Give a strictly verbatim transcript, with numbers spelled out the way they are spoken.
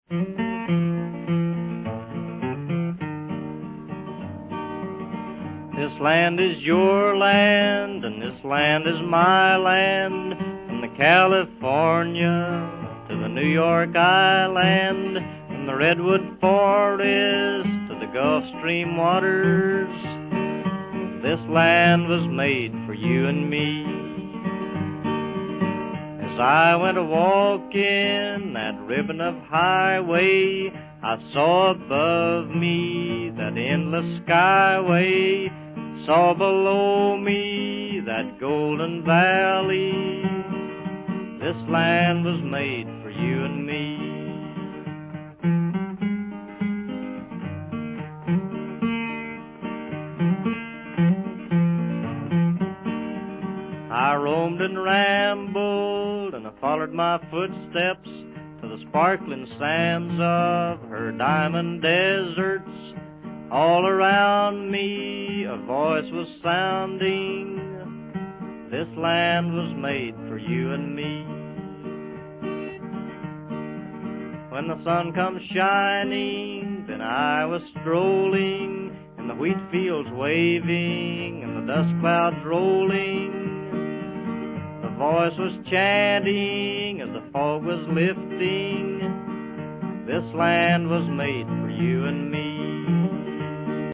This land is your land, and this land is my land, from the California to the New York Island, from the Redwood Forest to the Gulf Stream waters. This land was made for you and me. As I went a-walking that ribbon of highway, I saw above me that endless skyway, saw below me that golden valley. This land was made for you and me. I roamed and rambled, and I followed my footsteps to the sparkling sands of her diamond deserts. All around me a voice was sounding, this land was made for you and me. When the sun comes shining, then I was strolling, and the wheat fields waving, and the dust clouds rolling. The voice was chanting as the fog was lifting, this land was made for you and me.